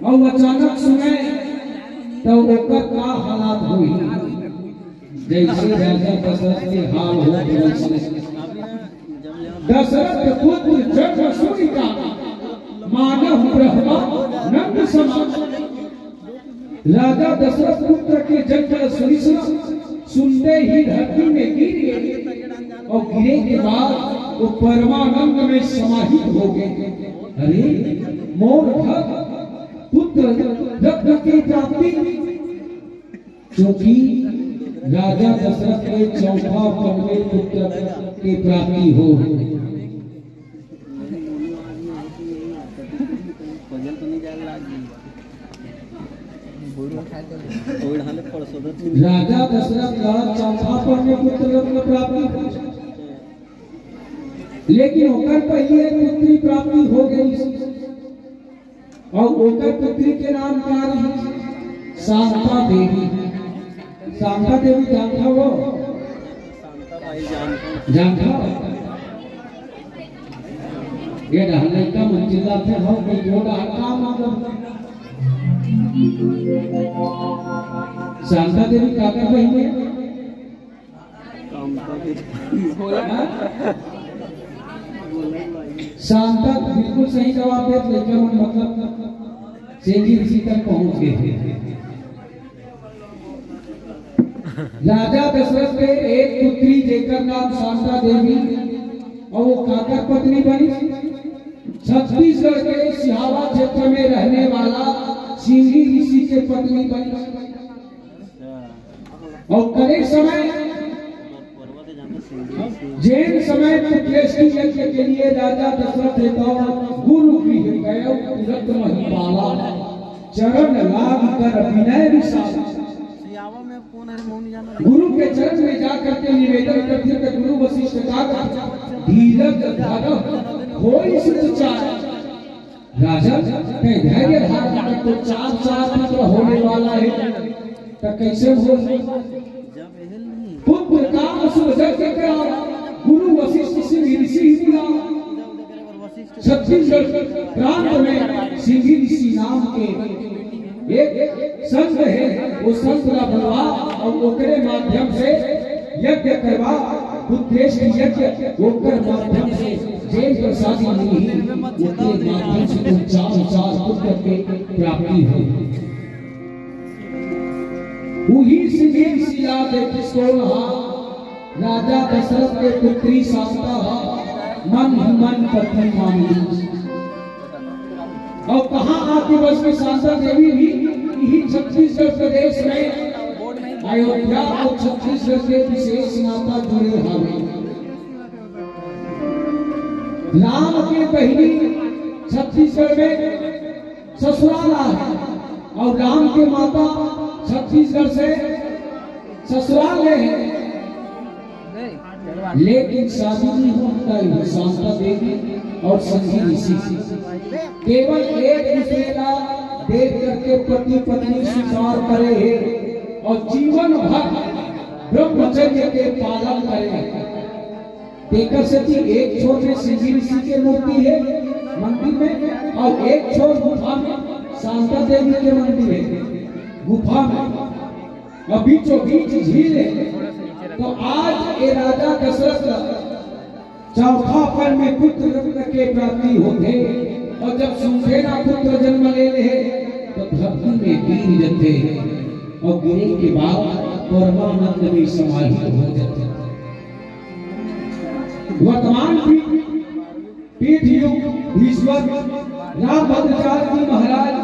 और अचानक सुने तो ओकर का हालात हुई जैसे राजा दशरथ के हाल हो दशरथ पुत्र जन्म सूर्य का मानव ब्रह्मा नंद समान राजा दशरथ पुत्र के जन्म सूर्य सुनते ही धरती में गिर गए और गिरे के बाद वो परमानंद में समाहित हो गए। अरे मोर पुत्र रत्न की प्राप्ति क्योंकि राजा दशरथ के चौथा पन्ने पुत्र की प्राप्ति हो। राजा दशरथ का चौथा पन्ने पुत्र रत्न प्राप्ति लेकिन ओकर पहले पुत्री प्राप्ति हो गई और ओकर पुत्री के नाम क्या रही? शांता देवी। शांता देवी जानता हो? जानता ये ढाले का मंजिला थे हो गई जोड़ा काम शांता देवी क्या कर रही है? शांता बिल्कुल सही जवाब दे लेकिन मतलब सेंजी ऋषि तक पहुंच गए। राजा दशरथ के एक पुत्री जेकर नाम शांता देवी और वो काकर पत्नी बनी छत्तीसगढ़ के सिहावा क्षेत्र में रहने वाला सिंगी ऋषि के पत्नी बनी और कड़े समय जैन समय पुत्रेष्टि यज्ञ के लिए राजा दशरथ गुरु गृह गए तुरंत महिपाला चरण लाग कर विनय विशाल गुरु के चरण में जाकर के निवेदन करते थे गुरु वशिष्ठ का धीरज धारक होई सुचार राजा के धैर्य धारण तो चार पुत्र होने वाला है तो कैसे हो पुत्र काम सुजग के गुरु वशिष्ठ सिंह ऋषि छत्तीसगढ़ प्रांत में सिंह ऋषि नाम के एक संत है वो संत का बनवा और ओकरे माध्यम से यज्ञ करवा पुत्रेष्टि यज्ञ ओकर माध्यम से जैन प्रसादी नहीं ओकरे माध्यम से चार पुत्र के प्राप्ति हुई। वही सिंह ऋषि किसको राजा दशरथ के पुत्री शांता मन ही मन पत्नी मान ली और कहाँ आके बस में शांता देवी भी यही छत्तीसगढ़ प्रदेश में अयोध्या और छत्तीसगढ़ के विशेष नाता जुड़े हुए राम के बहिनी छत्तीसगढ़ में ससुराल है और राम के माता छत्तीसगढ़ से ससुराल है लेकिन शादी नहीं होता है शांता देवी और संगी ऋषि केवल एक दूसरे का देख करके पति पत्नी स्वीकार करे है और जीवन भर ब्रह्मचर्य के पालन करे। देखकर सची एक छोर में संगी ऋषि की मूर्ति है मंदिर में और एक छोर गुफा में शांता देवी के मंदिर है गुफा में और बीचों बीच झील है। तो आज ये राजा दशरथ चौथा पल में पुत्र रत्न के प्राप्ति होते और जब सुनसेना पुत्र जन्म ले ले तो धरती में गिर जाते और गिरने के बाद परमानंद में समाहित हो जाते। वर्तमान पीठ युग भीष्मर रामभद्राचार्य जी महाराज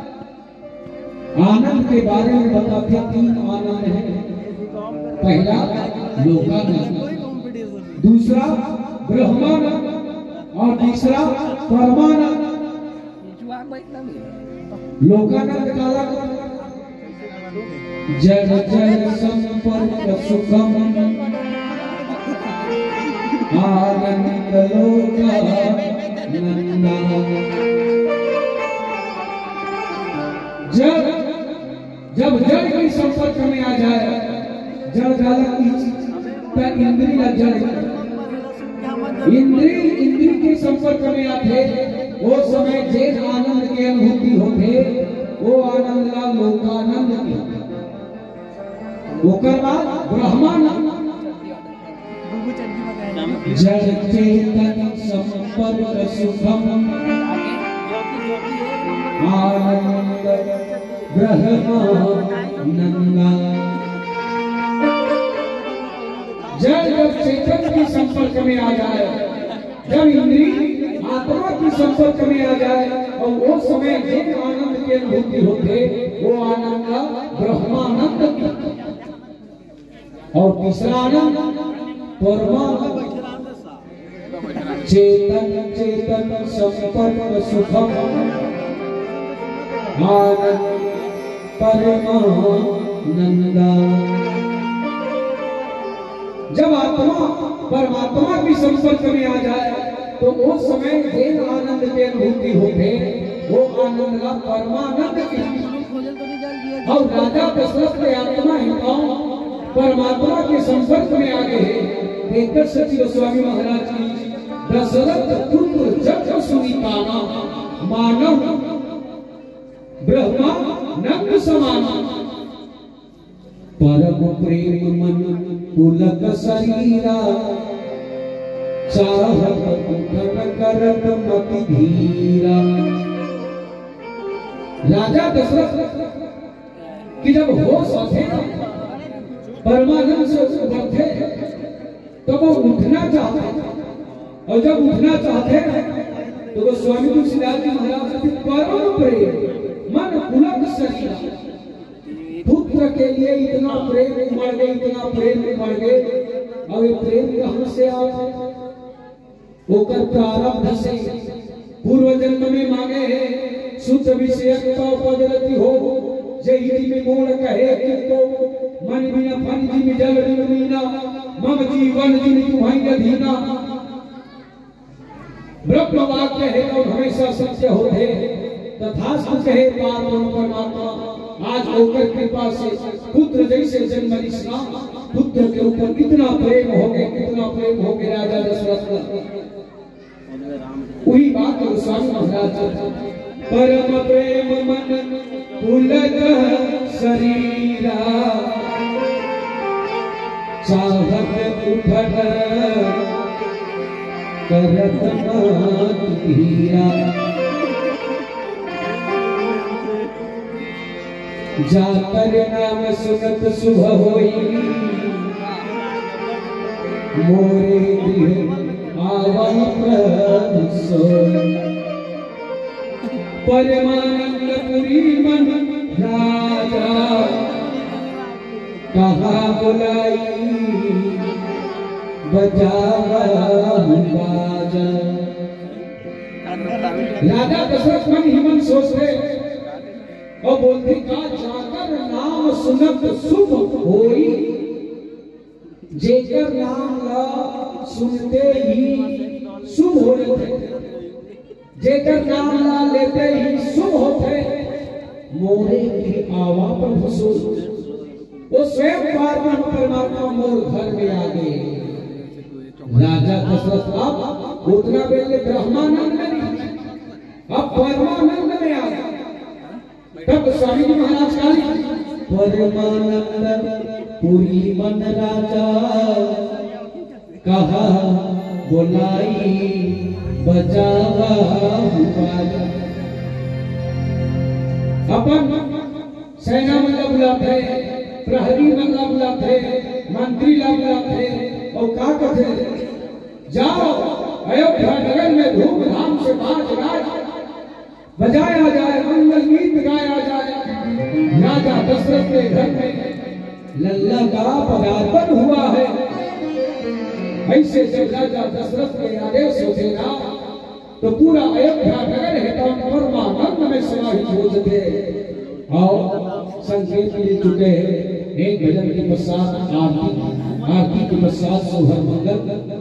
आनंद के बारे में बताते 3 आनंद है। पहला लोकानंद, दूसरा ब्रह्मानंद और तीसरा परमानंद। लोकानंद काला जड़ जड़ संपर्क सुखम आनंद लोकानंद। जब जड़ के संपर्क में आ जाए जड़ जालक इंद्री के संपर्क में आते वो समय जैन आनंद की अनुभूति होते वो आनंद ला लोकानंद की। ओकर बाद ब्रह्मानंद। जड़ चेतन संपर्क सुखम आनंद ब्रह्मानंदा। जब चेतन के संपर्क में आ जाए, जब इंद्रिय आत्मा के संपर्क में आ जाए और वो समय जिन आनंद की अनुभूति होते वो आनंद ब्रह्मानंद की। और तीसरा आनंद परमानंद। चेतन चेतन संपर्क सुखम आनंद परमानंदा। जब आत्मा परमात्मा के संपर्क में आ जाए तो उस समय जिन आनंद की अनुभूति होते वो आनंद का परमानंद की। और राजा दशरथ के आत्मा हिताओं परमात्मा के संपर्क में आ गए। देखकर सची गोस्वामी महाराज की दशरथ पुत्र जग सुनीताना मानव ब्रह्मा नंद समाना। परम प्रेम मन पुलक शरीरा चाहत उठन करत मति धीरा। राजा दशरथ की जब होश आते परमानंद से उठते तो वो उठना चाहते, और जब उठना चाहते तो वो स्वामी तुलसीदास जी महाराज से परम प्रेम मन पुलक शरीरा। पुत्र के लिए इतना प्रेम उमड़ गए, इतना प्रेम उमड़ गए। और ये प्रेम कहां से आए? ओकर प्रारब्ध से पूर्व जन्म में मांगे है। शुद्ध विषयक पदरति हो जय में मूल कहे किंतु मन बिना फन जी में जल मीना मम जीवन जिन तुम्हारी अधीना। ब्रह्म वाक्य है और हमेशा सत्य होते तथास्तु कहे परमात्मा। आज होकर कृपा से पुत्र जैसे जन्म निष्ठा पुत्र के ऊपर कितना प्रेम हो गए, कितना प्रेम हो गया राजा दशरथ का। वही बात है स्वामी महाराज। परम प्रेम मन पुलक शरीरा चाहत उठन करत मति धीरा। जाकर नाम सुनत शुभ होई मोरे गृह आवा प्रभु सोई। परमानंद पुरी मन राजा कहाँ बुलाई बजावा बाजा। राजा दशरथ मन ही मन सोचते और बोलते का जाकर नाम सुनत शुभ होई। जेकर नाम ला सुनते ही शुभ हो जाते, जेकर नाम ला लेते ही शुभ होते। मोरे की आवा प्रभु सोई। वो स्वयं पार्वती परमात्मा मोर घर में आ गए। राजा दशरथ अब उतना पहले ब्रह्मानंद नहीं, अब परमानंद में आ गए। तब स्वामी जी महाराज का परमानंद पुरी मन राजा कहा बोलाई बजावा बाजा। अपन सेना मतलब बुलाते, प्रहरी मतलब बुलाते, मंत्री बुलाते और क्या कहते जाओ अयोध्या नगर में धूमधाम से बाज गाज बजाया जाए, मंगल गीत गाया जाए। राजा दशरथ के घर में लल्ला का पदार्पण हुआ है। ऐसे जब राजा दशरथ के आदेश होगा तो पूरा अयोध्या नगर है परमानंद में समाहित हो जाते और संकेत मिल चुके हैं। एक भजन के पश्चात आरती, आरती के पश्चात सोहर मंगल